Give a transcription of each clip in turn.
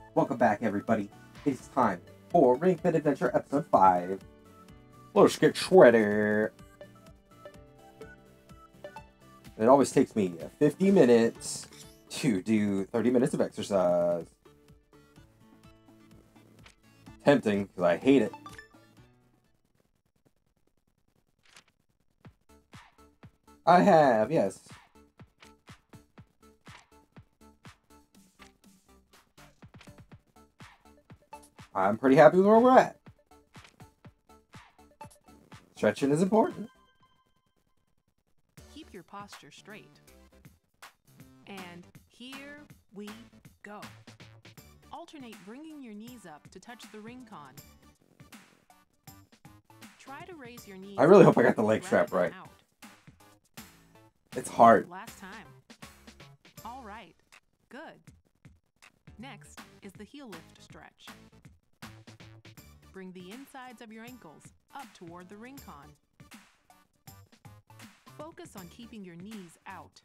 Welcome back, everybody. It's time for Ring Fit Adventure Episode 5. Let's get shredded. It always takes me 50 minutes to do 30 minutes of exercise. Tempting, because I hate it. I have, yes. I'm pretty happy with where we're at. Stretching is important. Keep your posture straight. And here we go. Alternate bringing your knees up to touch the ring con. Try to raise your knees. I really hope I got the leg strap right. Out. It's hard. Last time. All right. Good. Next is the heel lift stretch. Bring the insides of your ankles up toward the ring con. Focus on keeping your knees out.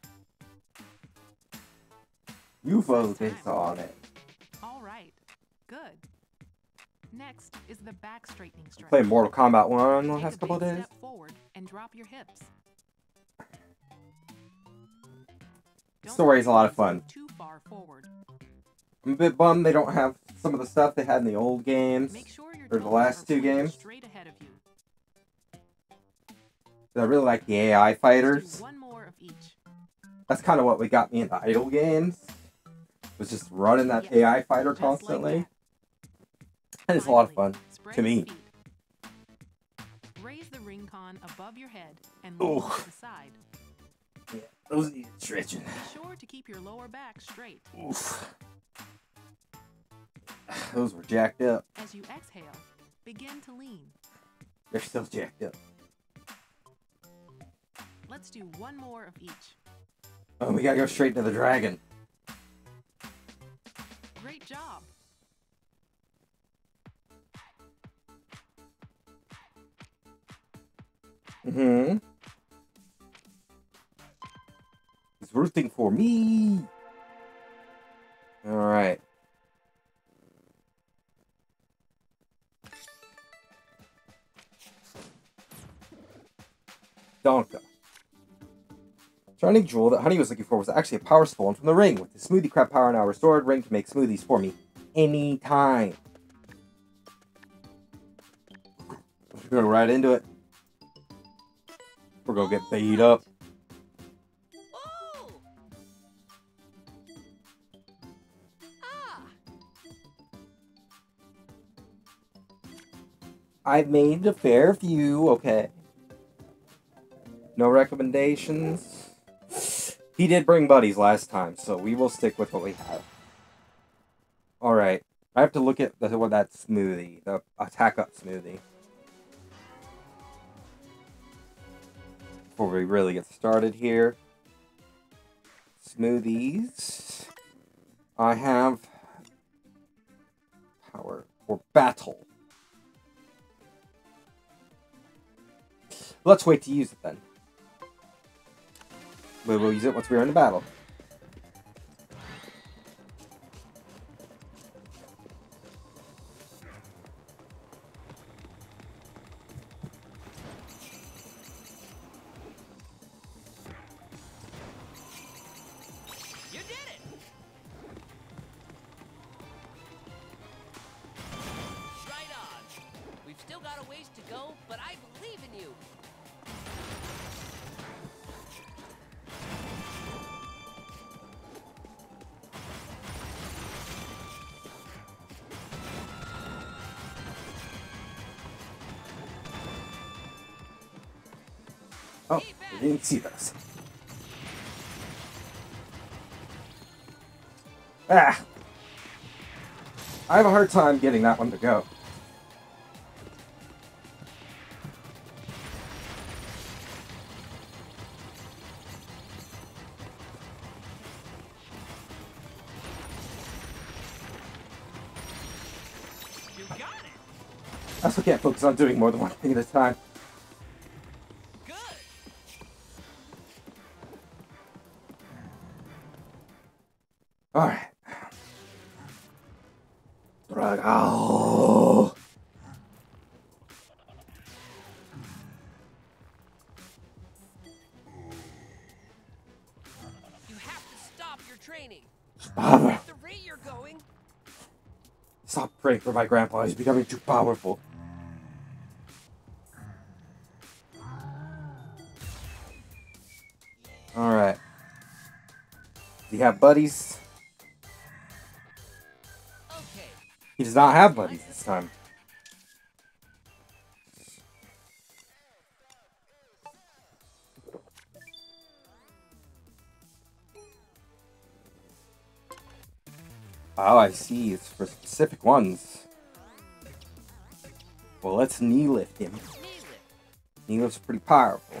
You focus on it. All right. Good. Next is the back straightening stretch. Played Mortal Kombat 1 the last couple of days. Step forward and drop your hips. The story is a lot of fun. Too far forward. I'm a bit bummed they don't have some of the stuff they had in the old games. Make sure your or the last two games. Straight ahead of you. I really like the AI fighters. Do one more of each. That's kind of what we got me in the idle games. Was just running that AI fighter Just constantly. like And it's a lot of fun. Spread to me. your feet. Raise the ring con above your head and move Oof. to the side. Yeah, those need stretching. Be sure to keep your lower back straight. Oof. Those were jacked up. As you exhale, begin to lean. They're still jacked up. Let's do one more of each. Oh, we gotta go straight to the dragon. Great job. Mm-hmm. He's rooting for me. Alright. Donka. Shining jewel that Honey was looking for was actually a power stolen from the ring. With the smoothie crab power now restored, ring can make smoothies for me anytime. We're gonna right into it. We're gonna get beat up. Oh! Ah! I've made a fair few, okay. No recommendations. He did bring buddies last time, so we will stick with what we have. Alright. I have to look at that smoothie. The attack up smoothie. Before we really get started here. Smoothies. I have power for battle. Let's wait to use it then. We will use it once we're in the battle. You did it! Right on. We've still got a ways to go, but I believe in you. Oh, we didn't see those. Ah! I have a hard time getting that one to go. You got it! I also can't focus on doing more than one thing at a time. Good! Alright. like, oh. You have to stop your training. Stop. At the rate you're going. Stop praying for my grandpa. He's becoming too powerful. Alright. Do you have buddies? Okay. He does not have buddies this time. Oh, I see. It's for specific ones. Well, let's knee lift him. Knee lift. Knee lift's pretty powerful.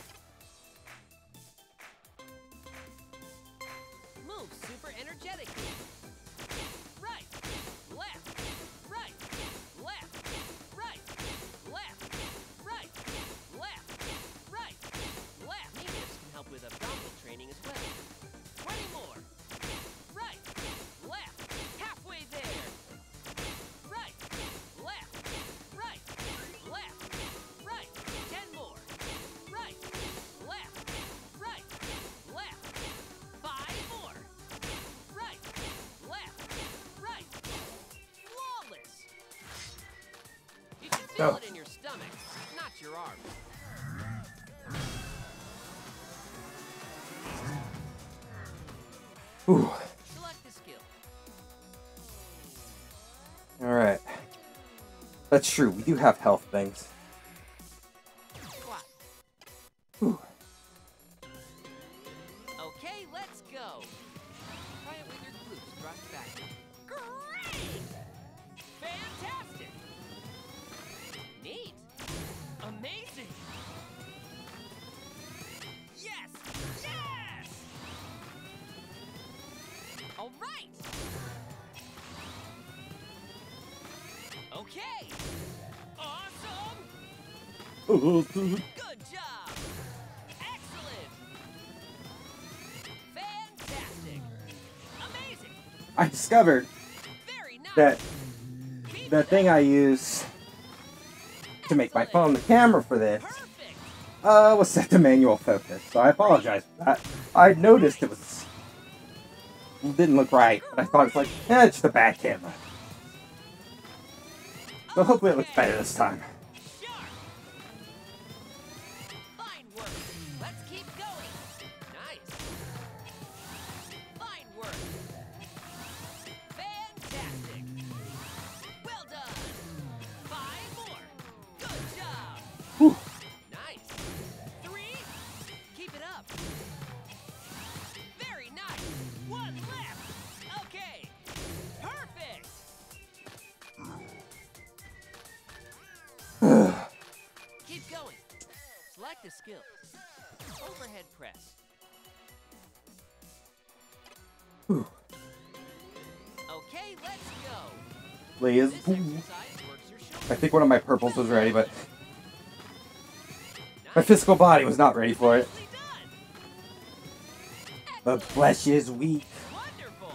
Move super energetically. Right. Left. Right. Left. Right. Left. Right. Left. Right. Left. Knee lifts can help with abdominal training as well. 20 more. Right. Left. Halfway there. Right. Left. Right. Left. Right. 10 more. Right. Left. Right. Left. 5 more. Right. Left. Right. Flawless. You should feel Go. it in your stomach, not your arms. Whew. Select the skill. Alright. That's true. We do have health things. Squat. Whew. Okay, let's go. Try it with your glutes thrust back. Great! Fantastic! Neat! Amazing! Yes! Yes! All right! Okay! Awesome! Good job! Excellent! Fantastic! Amazing! I discovered Very nice! that Keep the it thing up. I use to make my phone the camera for this Perfect! was set to manual focus, so I apologize for that. I noticed it didn't look right, but I thought it was like, it's just a bad camera. So hopefully it looks better this time. Sharp! Fine work! Let's keep going! Nice! Fine work! Fantastic! Well done! 5 more! Good job! Whew. Nice! 3! Keep it up! Very nice! 1 left! Okay! Perfect! Keep going. Select the skill. Overhead press. Whew. Okay, let's go. Liz. This exercise works your shoulder. I think one of my purples was ready, but my Nice. physical body was not ready for it. Nicely done. The Excellent. flesh is weak. Wonderful.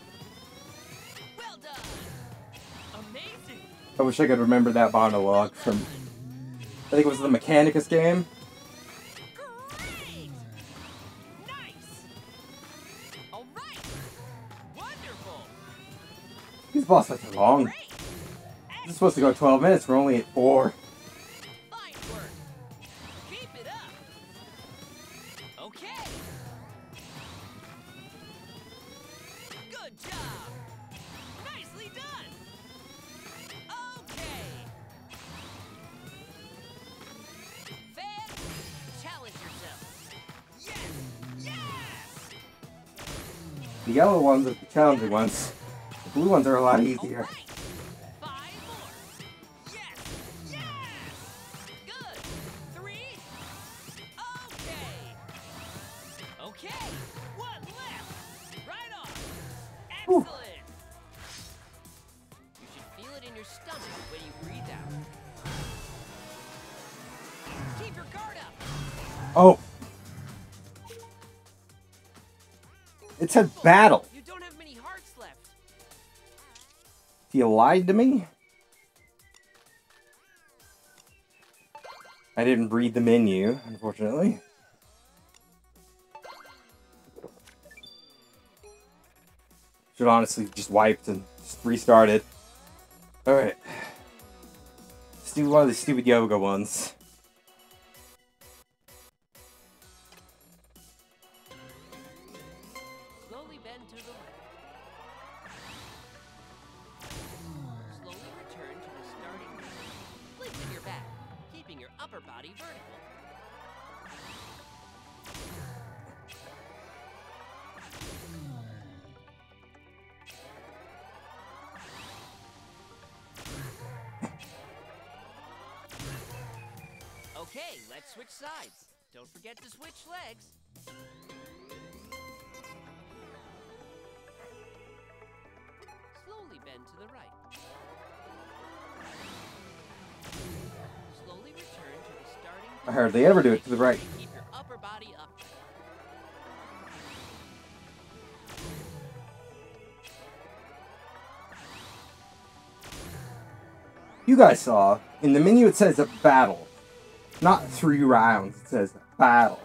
Well done. Amazing. I wish I could remember that monologue from, I think it was the Mechanicus game. Great. Nice. All right. Wonderful. These boss fights are long. Great. This is supposed to go 12 minutes. We're only at 4. Fine work. Keep it up. Okay. Good job. Nicely done. Okay. Fan, challenge yourself. Yes. Yes. The yellow ones are the challenging ones. The blue ones are a lot easier. All right. 5 more. Yes. Yes. Good. 3. Okay. Okay. 1 left. Right on. Whew. Excellent. You should feel it in your stomach when you breathe out. Keep your guard up. Oh! It said battle. You don't have many hearts left. You lied to me? I didn't read the menu, unfortunately. Should honestly just wiped and just restarted. Alright. Let's do one of the stupid yoga ones. Slowly bend to the left. Slowly return to the starting point. Lengthen your back, keeping your upper body vertical. Okay, let's switch sides. Don't forget to switch legs. Slowly bend to the right. Slowly return to the starting I hardly ever do it to the right. Keep your upper body upright. You guys saw, in the menu it says a battle. Not 3 rounds, it says battle.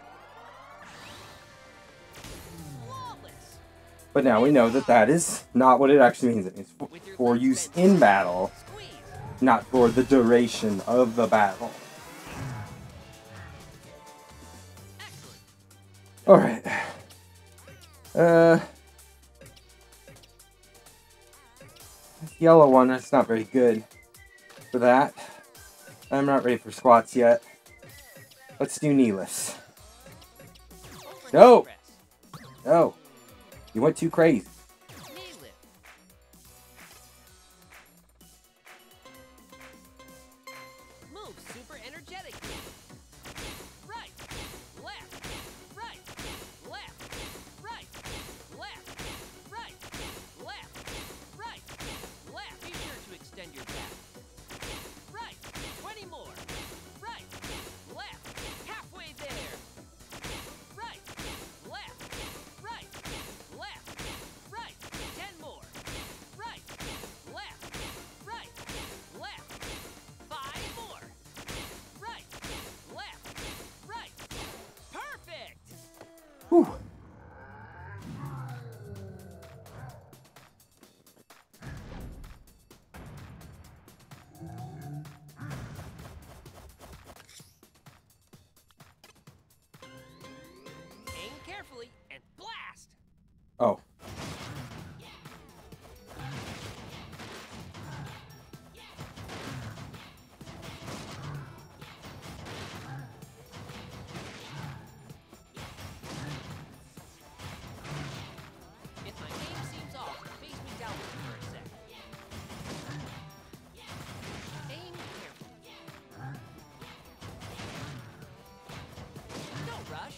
Flawless. But now we know that that is not what it actually means. It's for use in battle, Squeeze. not for the duration of the battle. Excellent. Alright. This yellow one, that's not very good for that. I'm not ready for squats yet. Let's do knee lifts. Overhead No! press. No. You went too crazy. Knee lift. Move super energetically. Right, left, right, left, right, left, right, left, right, left. Be sure to extend your back. Right, 20 more. Right, left, halfway there. Right, left, right, left, right, 10 more. Right, left, right, left, 5 more. Right, left, right. Perfect! Whew. Aim carefully and blast! Oh. If my aim seems off, face me downward for a sec. Aim carefully. Don't rush.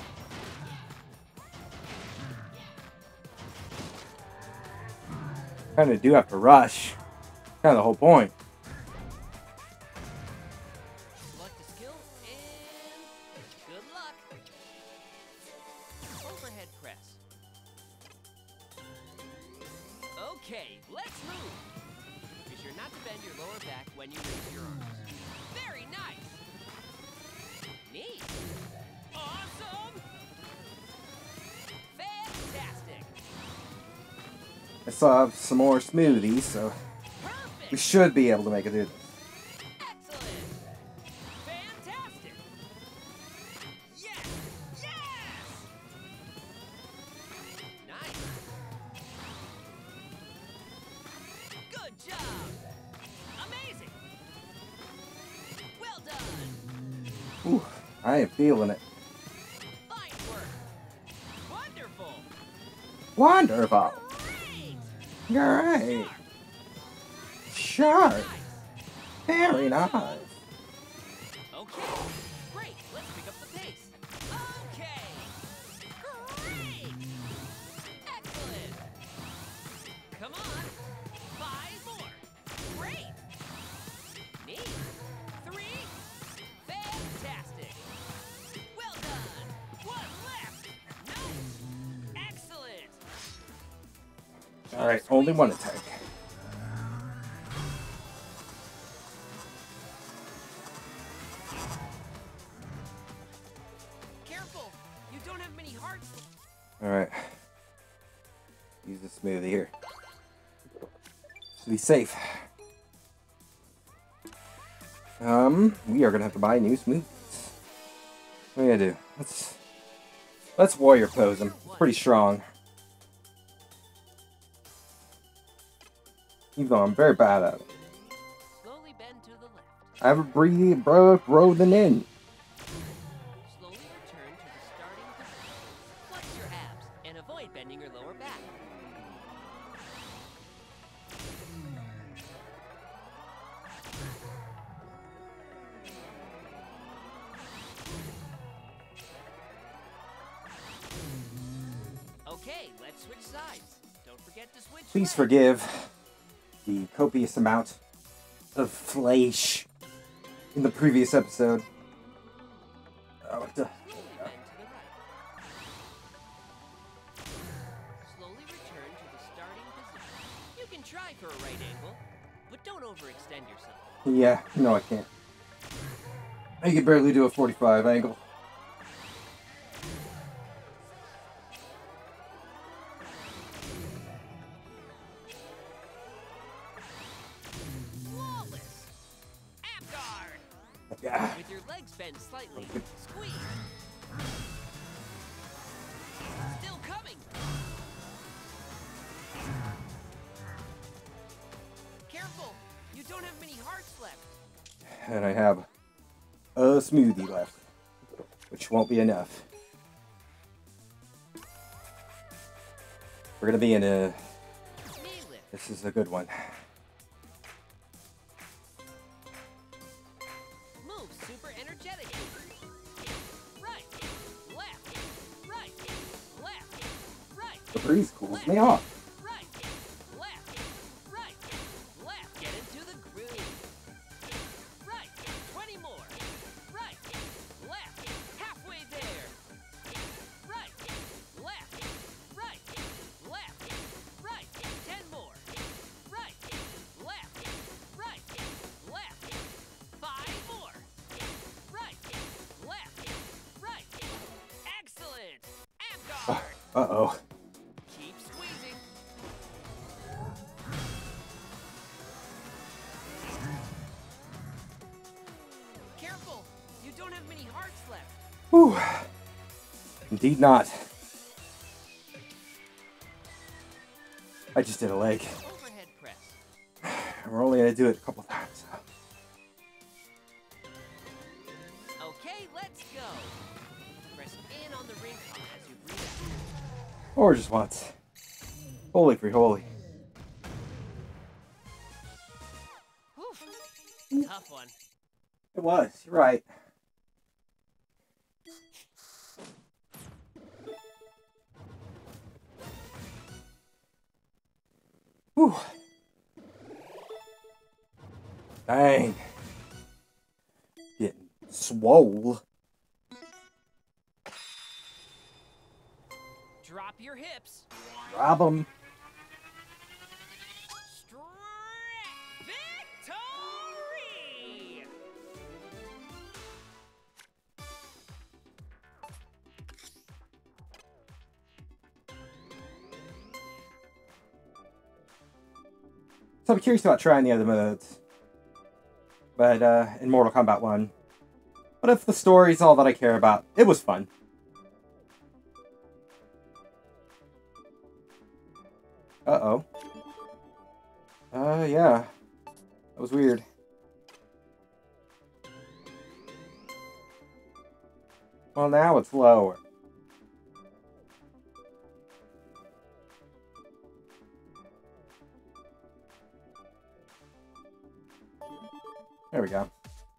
Kinda do have to rush. Kinda the whole point. Select a skill and good luck. Overhead press. Okay, let's move. Be sure not to bend your lower back when you raise your arms. Very nice. Neat. Awesome. Fantastic. I still have some more smoothies, so we Perfect. should be able to make it through this. Excellent. Fantastic. Yes. Yes. Nice. Good job. Amazing. Well done. Ooh, I am feeling it. Fine work. Wonderful. Wonderful. Great. Great. Sharp. Nice. Very nice. Okay. Great. Let's pick up the pace. Okay. Great. Excellent. Come on. 5 more. Great. Neat. 3. Fantastic. Well done. 1 left. Nice. Excellent. Alright, only one attack. don't have many hearts. Alright. Use the smoothie here. To be safe. We are gonna have to buy new smoothies. What are you gonna do? Let's warrior pose him. Pretty strong. Even though I'm very bad at it. Slowly bend to the left. I have a breathe, bro, the in. Slowly return to the starting position. Flex your abs and avoid bending your lower back. Okay, let's switch sides. Don't forget to switch. Please legs. forgive the copious amount of flesh in the previous episode. Oh, Slowly bend to the right. Slowly return to the starting position. You can try for a right angle, but don't overextend yourself. yeah, no, I can't. I can barely do a 45 angle. Flawless! Ab guard! Yeah. With your legs bent slightly, squeeze. Still coming. Careful! You don't have many hearts left. And I have a smoothie left, which won't be enough. We're gonna be in a... Knee lift. This is a good one. Move super energetic. Right, left, right, left, right, The breeze cools me off. right, left, right, left. Get into the groove. Right, 20 more. Right, left, halfway there. Right, left, right, left, right, 10 more. Right, left, right, left, 5 more. Right, left, right. Excellent. Ab guard. Uh-oh. Keep squeezing. Careful! You don't have many hearts left. Whew. Indeed not. I just did a leg. Overhead press. We're only gonna do it a couple times. Okay, let's go. Press in on the ring pop as you breathe out. Or just once. Holy free holy. Whew. Tough one. It was, you're right. Whew. Dang. Getting swole. Drop your hips. Rob 'em. Victory! So I'm curious about trying the other modes. But, in Mortal Kombat 1. But if the story's all that I care about, it was fun. Uh-oh. Yeah. That was weird. Well, now it's lower. There we go.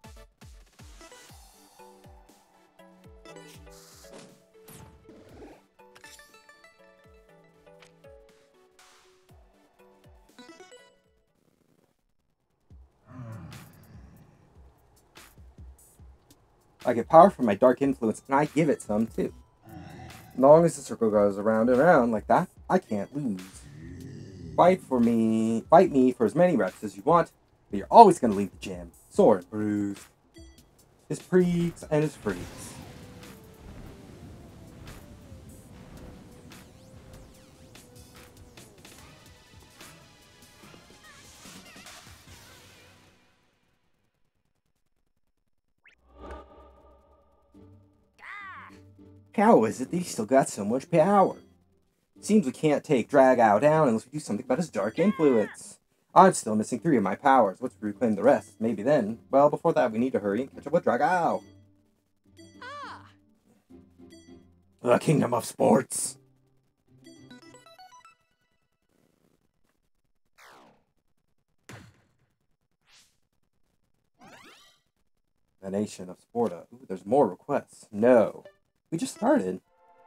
I get power from my dark influence, and I give it some too. As long as the circle goes around and around like that, I can't lose. Fight me for as many reps as you want, but you're always going to leave the gym, sore and bruised. His freaks and his freaks. How is it that he's still got so much power? Seems we can't take Dragao down unless we do something about his dark influence. I'm still missing 3 of my powers. What's to reclaim the rest? Maybe then. Well, before that, we need to hurry and catch up with Dragao. Ah! The Kingdom of Sports. The nation of Sparta. Ooh, there's more requests. No. We just started.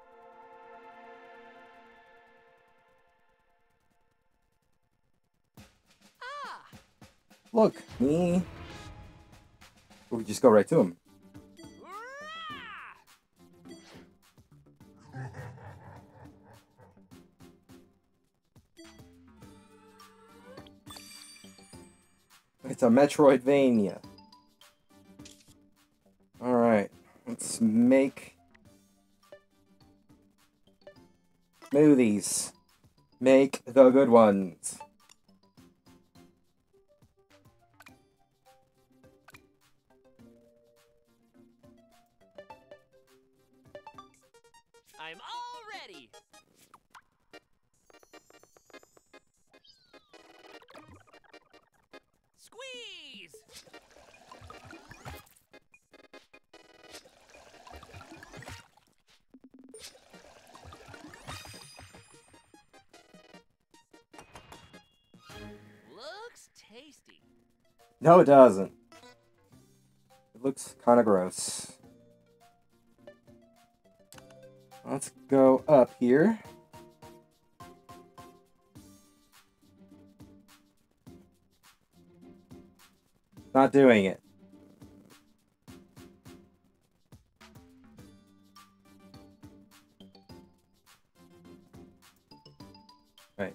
Ah! Look, me. We just go right to him. It's a Metroidvania. Alright, let's make smoothies. Make the good ones. I'm all ready. Squeeze! Looks tasty. No, it doesn't. It looks kind of gross. Let's go up here. Not doing it. Right.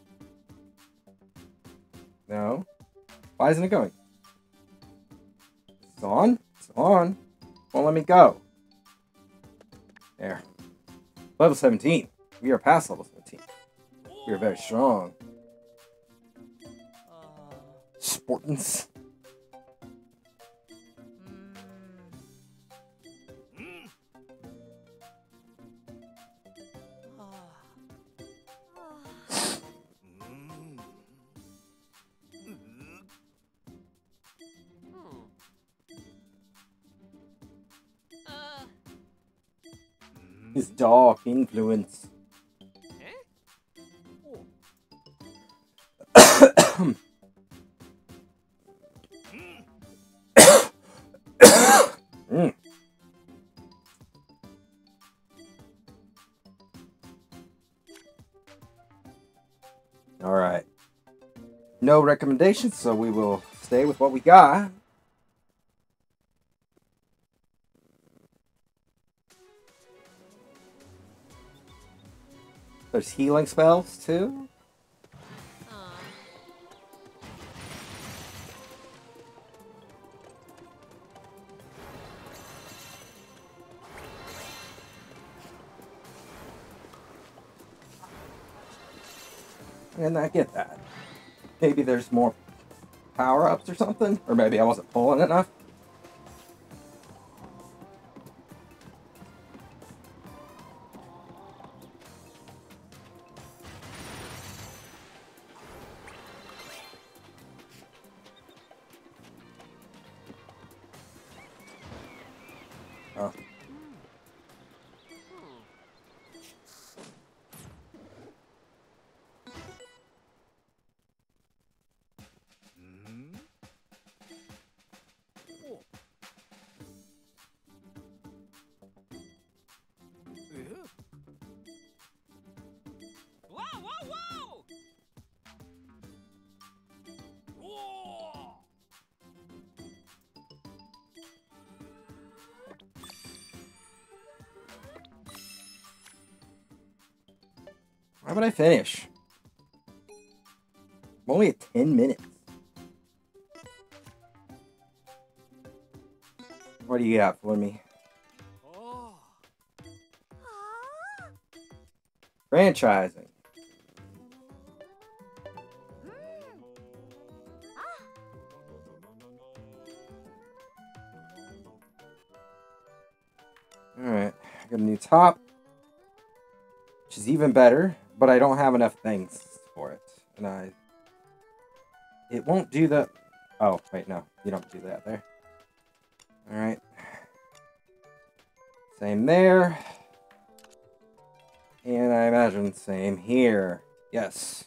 No. Why isn't it going? It's on. It's on. Won't let me go. There. Level 17. We are past level 17. We are very strong. Sportins. His dark influence. Mm. All right. No recommendations, so we will stay with what we got. There's healing spells too. And I get that. Maybe there's more power-ups or something? Or maybe I wasn't pulling enough? Oh. Whoa, whoa, whoa! Whoa! Why would I finish? I'm only at 10 minutes. What do you got for me? Oh. Franchising. Alright, I got a new top. which is even better, but I don't have enough things for it. And it won't do the... Oh, wait, no. You don't do that there. Alright. Same there. And I imagine same here. Yes.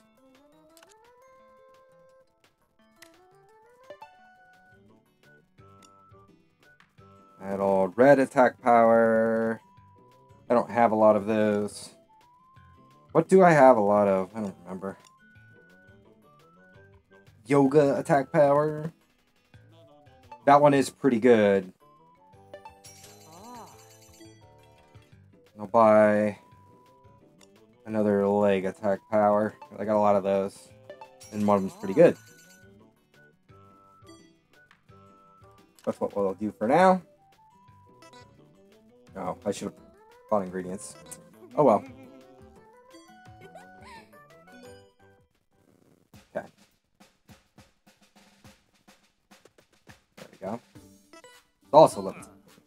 Add all red attack power. I don't have a lot of those. What do I have a lot of? I don't remember. Yoga attack power. That one is pretty good. I'll buy another leg attack power. I got a lot of those. And one of them's pretty good. That's what we'll do for now. Oh, I should have bought ingredients. Oh well. Okay. There we go. It's also level.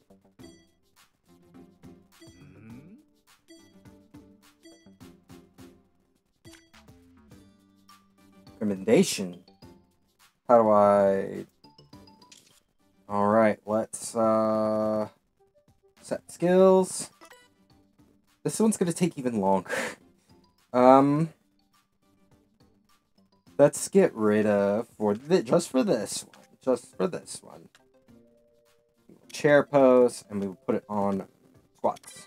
Recommendation. How do I... Alright, let's set skills. This one's gonna take even longer. Let's get rid of just for this one. Chair pose, and we will put it on squats.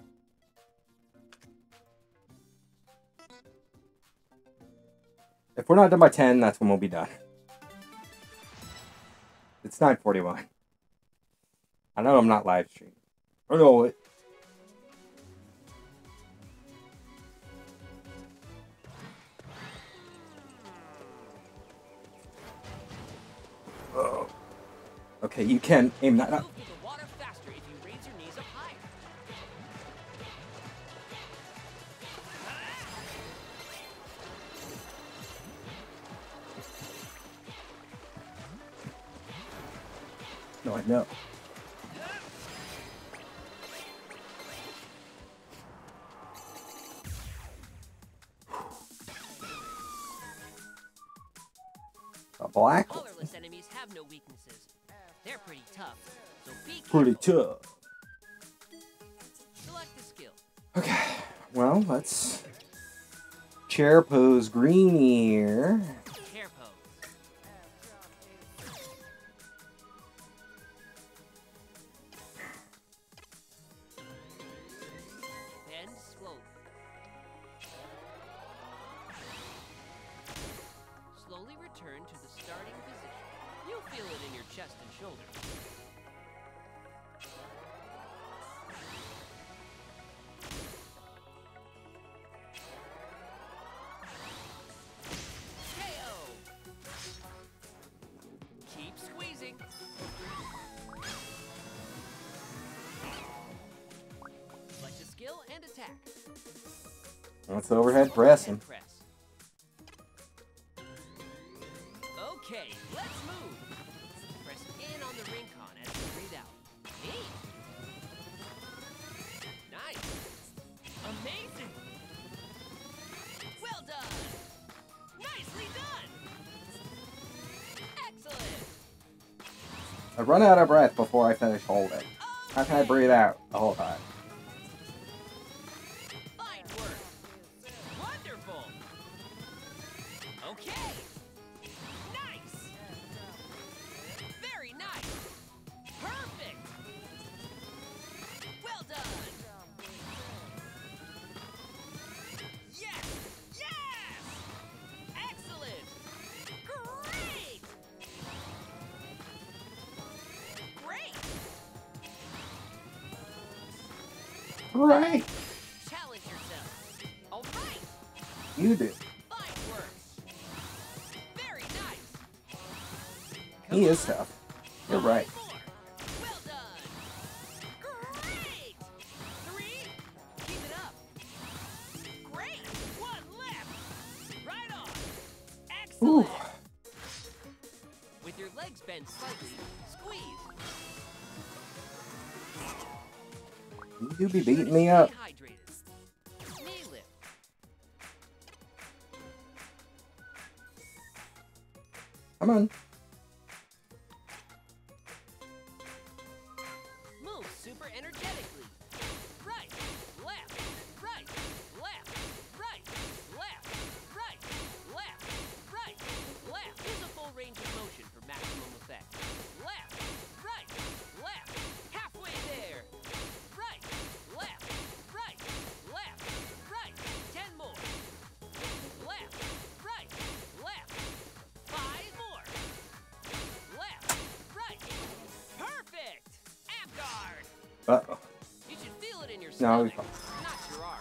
If we're not done by 10, that's when we'll be done. It's 9:41. I know I'm not live streaming. I know it. Oh. Okay, you can aim that up. Move through the water faster if you raise your knees up higher. No, I know. A black one. Colorless enemies have no weaknesses. They're pretty tough, so be Pretty careful. tough. Select the skill. Okay, well, let's chair pose green here. Chair pose. Bend slowly. Slowly return to the starting position. You'll feel it in your chest and shoulders. KO! Keep squeezing. Select a skill and attack. That's overhead pressing. And press. Okay, let's move. Press in on the Rincon as you breathe out. Neat. Nice. Amazing. Well done. Nicely done. Excellent. I run out of breath before I finish holding. How can I breathe out the whole time? Fine work. Wonderful. Okay. Nice. Very nice. Perfect. Well done. Yes. Yes. Excellent. Great. Great. Right. Challenge yourself. All right. You do. Fine work. Very nice. He is tough. You're right. Four. Well done. Great. Three. Keep it up. Great. One left. Right on. Ooh. Excellent. With your legs bent slightly, squeeze. You do be beating me up. Stay hydrated. Knee lift. Come on. Move super energetically. Right, left, right, left, right, left, right, left, right, left. Use a full range of motion for maximum effect. Left, right, left. Halfway there. Right, left, right, left, right. 10 more. Left, right, left. 5 more. Left, right. Perfect! Abguard! Uh-oh. You should feel it in your No, we stomach, not your arm.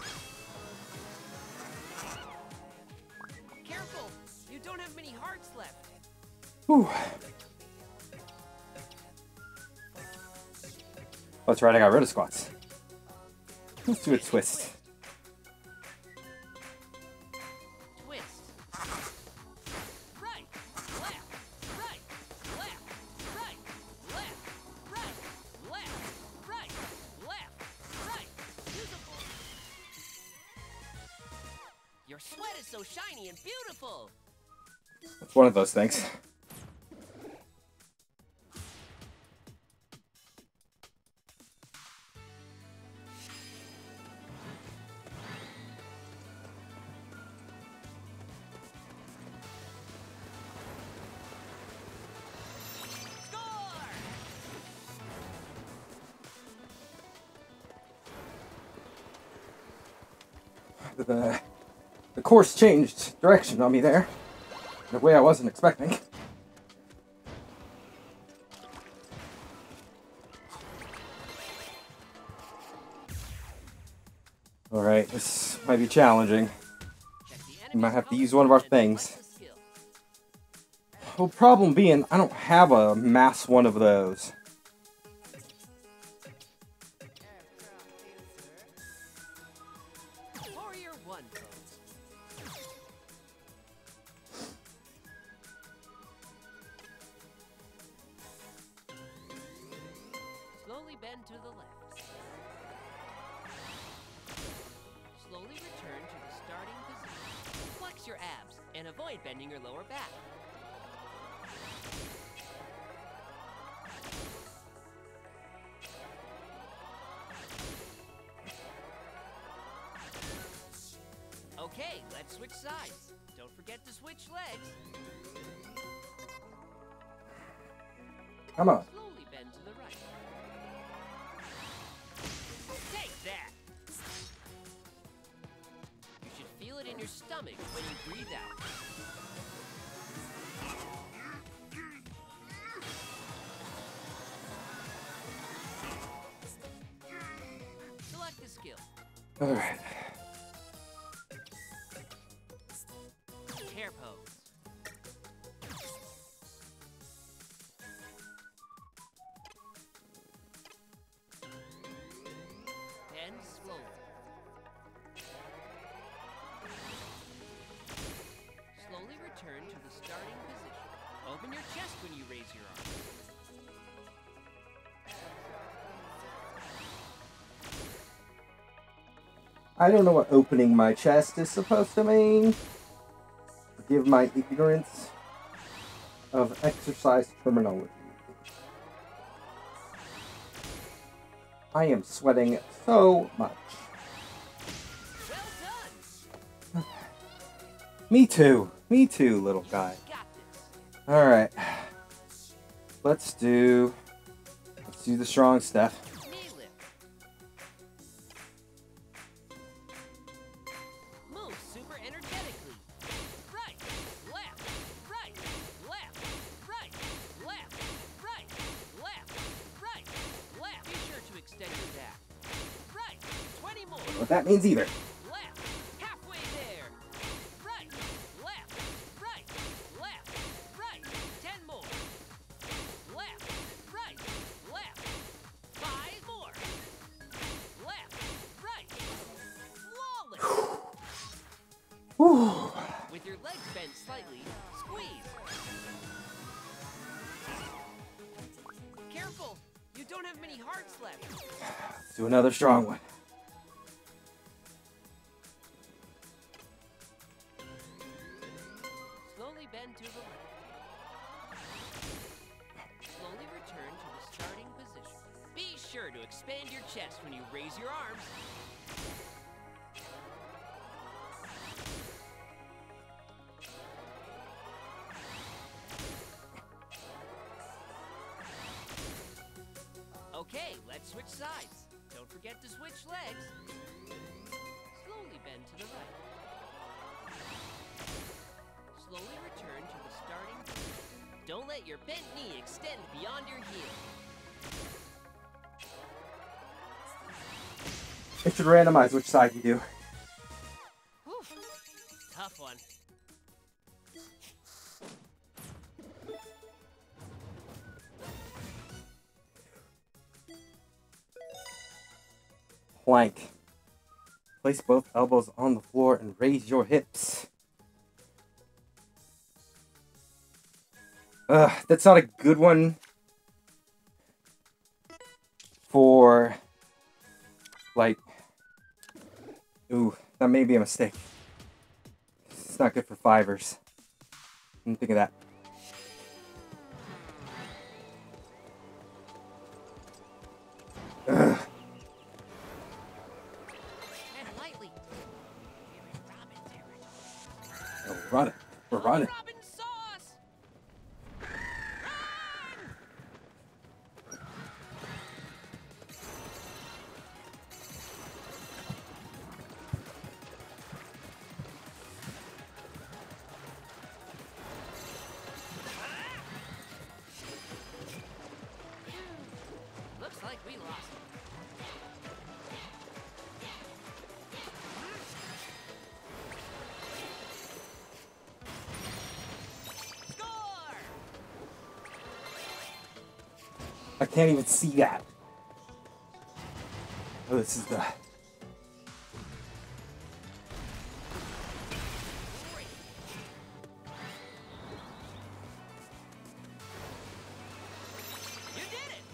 Careful! You don't have many hearts left. Whew. That's right, I got rid of squats. Let's do a twist. Twist. Right, left, right, left, right, left, right, left, right, left, right. Use a full... Your sweat is so shiny and beautiful. It's one of those things. Score! The course changed direction on me there. In a way I wasn't expecting. Alright, this might be challenging. Check the We might enemy's have to use colors one of our and select things. the skill. Well, problem being, I don't have a mass one of those. Warrior 1 pose. Slowly bend to the left. Slowly return to the starting position. Flex your abs and avoid bending your lower back. Okay, let's switch sides. Don't forget to switch legs. Come on. Slowly bend to the right. Take that! You should feel it in your stomach when you breathe out. Select a skill. Alright. Chair pose. Bend slowly. Slowly return to the starting position. Open your chest when you raise your arm. I don't know what opening my chest is supposed to mean. Forgive my ignorance of exercise terminology. I am sweating so much. Well done! Me too, little guy. Got this. Alright. Let's do the strong stuff. Knee lift. Move super energetically. Right, left, right, left, right, left, right, left, right, left. Be sure to extend your back. Right, 20 more. What that means either. Left, halfway there. Right, left, right, left, right. 10 more. Left, right, left. 5 more. Left, right. Flawless. Whew. With your legs bent slightly, squeeze. Careful! You don't have many hearts left. Let's do another strong one. Slowly bend to the left. sure to expand your chest when you raise your arms. Okay, let's switch sides. Don't forget to switch legs. Slowly bend to the right. Slowly return to the starting point. Don't let your bent knee extend beyond your heel. It should randomize which side you do. Whew. Tough one. Plank. Place both elbows on the floor and raise your hips. That's not a good one for, like, ooh, that may be a mistake. It's not good for fivers. Didn't think of that. Ugh. Oh, we're running. We're running. Robin sauce! Looks like we lost. Score! I can't even see that. Oh, this is the... Great. You did it!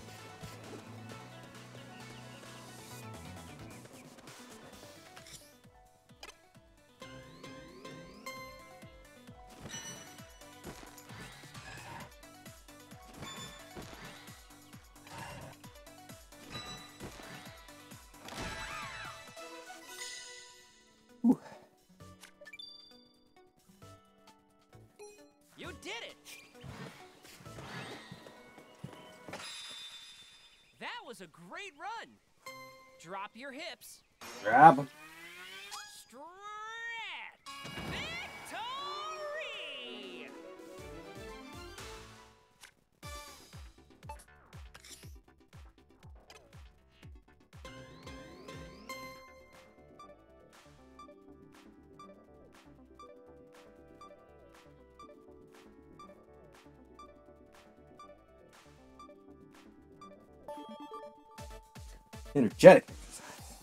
Ooh. You did it! That was a great run! Drop your hips. Grab 'em. Stretch! Victory! Energetic exercise.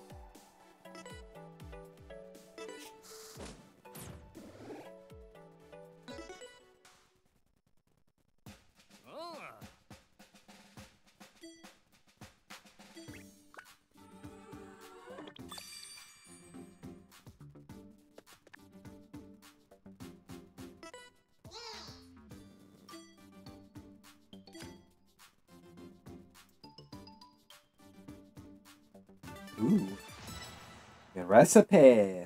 Ooh. Good recipe.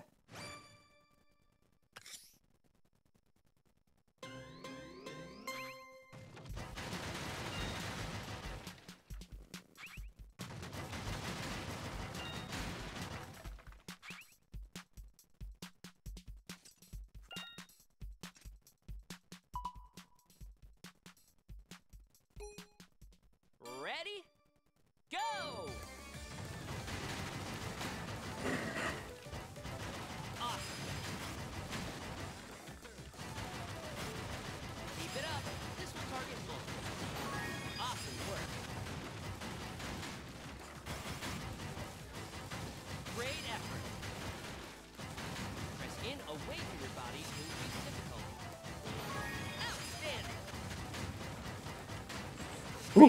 Ready? Go! Awesome. Keep it up. This will target multiple. Awesome work. Great effort. Press in away from your body to increase difficulty. Outstanding. Ooh.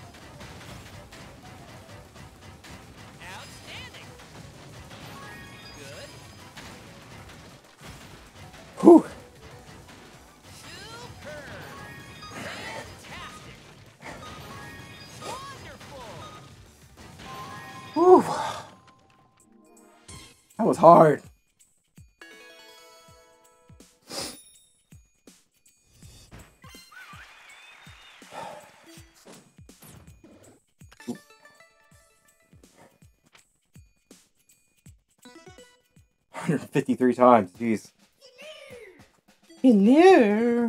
Outstanding. Good. Whew. Superb. Fantastic. Wonderful. was hard. Ooh. 153 times, jeez. In there.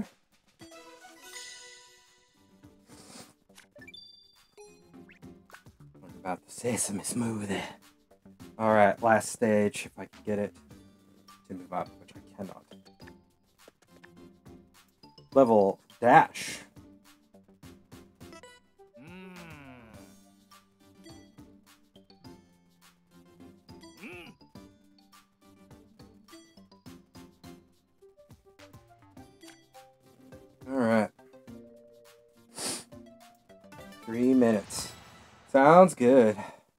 What about the sesame smoothie? Alright, last stage, if I can get it to move up, which I cannot. Level dash. Alright. 3 minutes. Sounds good.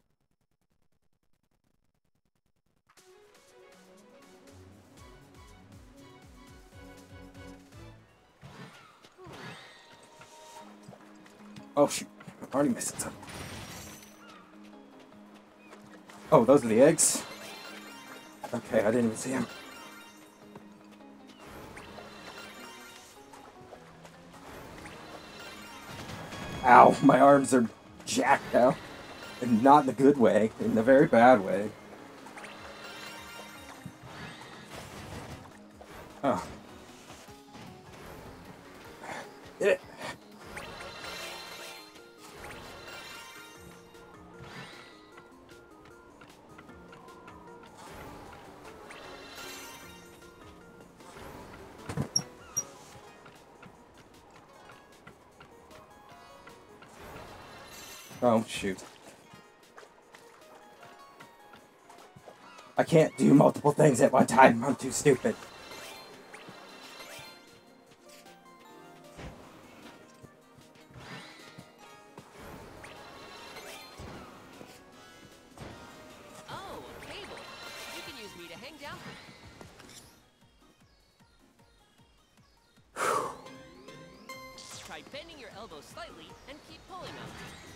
Oh shoot, I already missed it. Oh, those are the eggs? Okay, I didn't even see them. Ow, my arms are jacked now. And not in the good way, in the very bad way. Oh. Get it. Oh, shoot. I can't do multiple things at one time. I'm too stupid. Oh, a cable. You can use me to hang down. Try bending your elbows slightly and keep pulling them.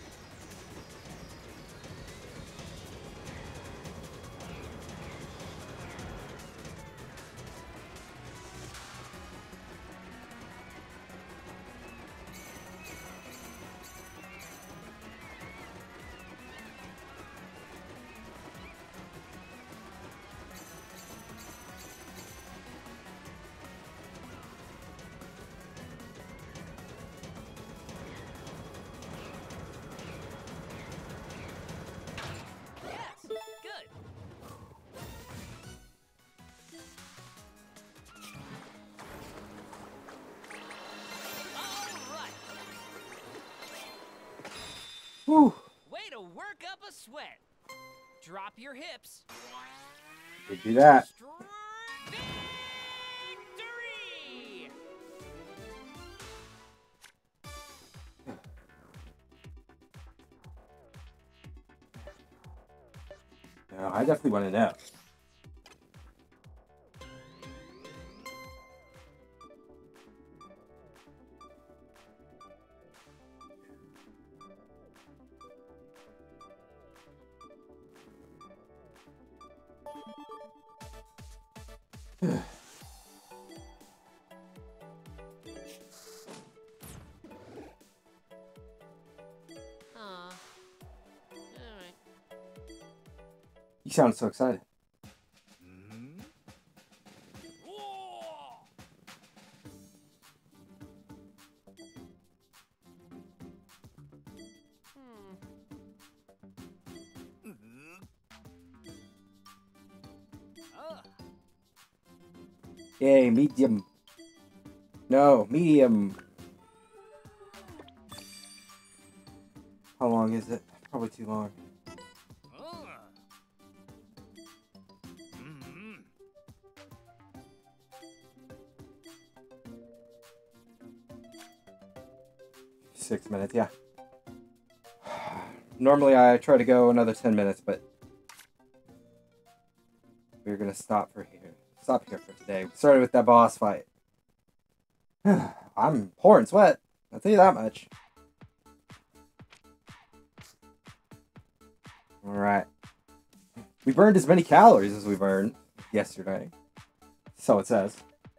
Yes, good. All right. Whew. Way to work up a sweat. Drop your hips. Did do that. Victory! No, I definitely want to know. Alright. You sound so excited. Yay, medium. No, medium. How long is it? Probably too long. 6 minutes, yeah. Normally I try to go another 10 minutes, but we're gonna stop here for today. We started with that boss fight. I'm pouring sweat. I'll tell you that much. Alright. We burned as many calories as we burned yesterday. So it says.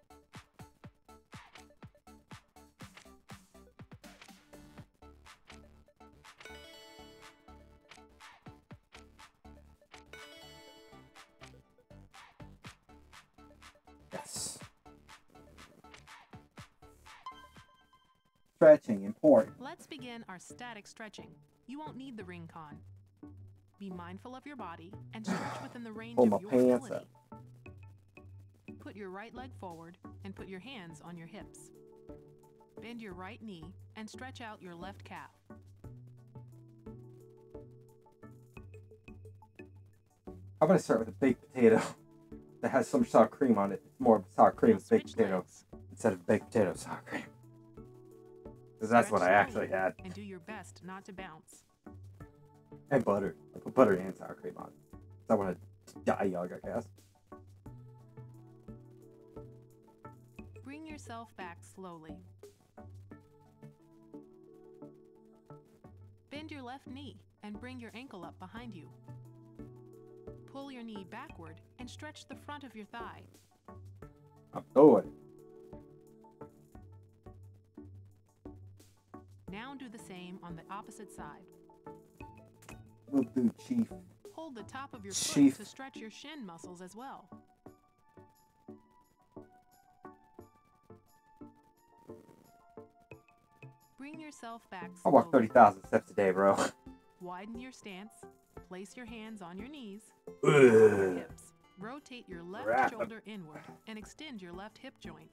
Yes. Stretching, important. Let's begin our static stretching. You won't need the ring con. Be mindful of your body and stretch within the range Pull of my your pants ability. Put your right leg forward and put your hands on your hips. Bend your right knee and stretch out your left calf. I'm gonna start with a baked potato that has some sour cream on it. More sour cream Now with baked switch potato legs. instead of baked potato sour cream. Because that's what I Stretch actually slowly had. And do your best not to bounce. And butter. I put butter and sour cream on. I want to die young, I guess. Bring yourself back slowly. Bend your left knee and bring your ankle up behind you. Pull your knee backward and stretch the front of your thigh. I'm doing. Now do the same on the opposite side. We'll do, Chief. Hold the top of your Chief. foot to stretch your shin muscles as well. Bring yourself back I walk slowly. 30,000 steps a day, bro. Widen your stance. Place your hands on your knees. On your Ugh. hips. Rotate your left Wrap 'em. shoulder inward and extend your left hip joint.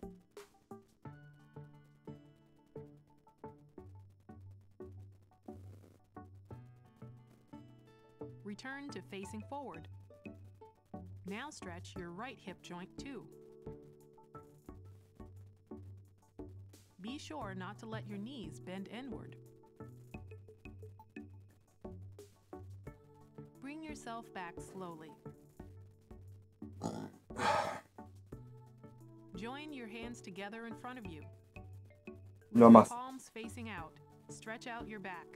Return to facing forward. Now stretch your right hip joint too. Be sure not to let your knees bend inward. Bring yourself back slowly. Join your hands together in front of you. With No your mas. palms facing out. Stretch out your back.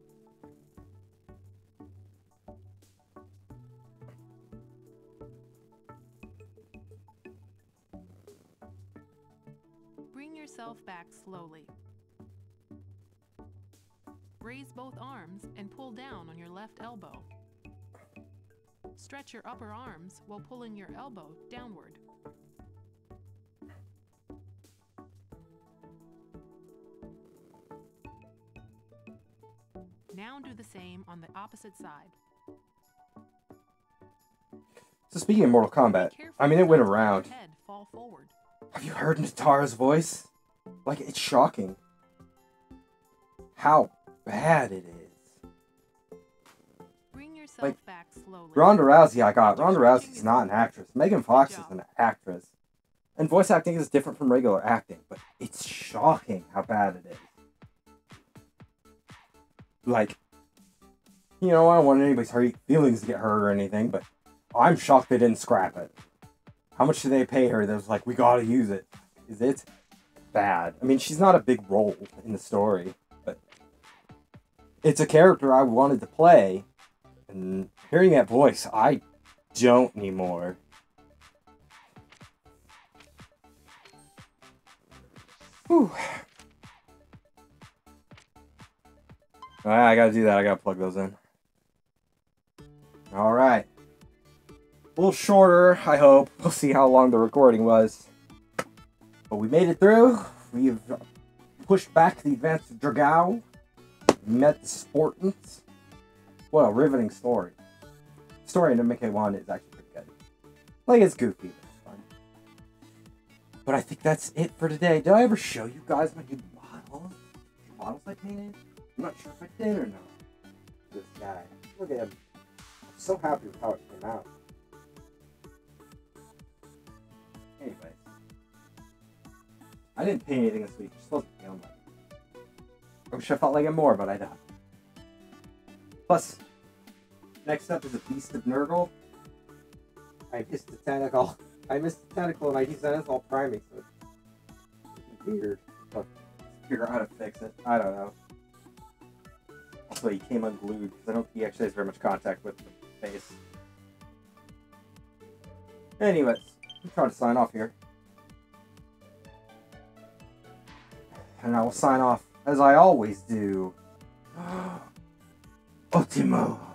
Bring yourself back slowly. Raise both arms and pull down on your left elbow. Stretch your upper arms while pulling your elbow downward. Now do the same on the opposite side. So speaking of Mortal Kombat, Be careful I mean, it went not to let your around. head fall forward. Have you heard Natara's voice? Like, it's shocking how bad it is. Bring yourself Like, back slowly. Ronda Rousey, I got. Ronda Rousey's not an actress. Megan Fox is job. an actress. And voice acting is different from regular acting, but it's shocking how bad it is. Like, you know, I don't want anybody's feelings to get hurt or anything, but I'm shocked they didn't scrap it. How much did they pay her that was like, we gotta use it? Is it bad? I mean, she's not a big role in the story, but it's a character I wanted to play, and hearing that voice, I don't anymore. Whew. Alright, I gotta do that. I gotta plug those in. Alright. A little shorter, I hope. We'll see how long the recording was. But we made it through. We've pushed back the advanced Dragao. Met the Spartans. What a riveting story. The story in MK1 is actually pretty good. Like, it's goofy, but it's fun. But I think that's it for today. Did I ever show you guys my new models? The models I painted? I'm not sure if I did or not. This guy. Look at him. I'm so happy with how it came out. Anyways. I didn't paint anything this week. You're supposed to feel like it. I wish I felt like it more, but I don't. Plus, next up is a Beast of Nurgle. I missed the tentacle. And I decided it's all priming, so it's weird. But figure out how to fix it. I don't know. Also, he came unglued because I don't think he actually has very much contact with the face. Anyways, I'm trying to sign off here. And I will sign off as I always do. Ultimo.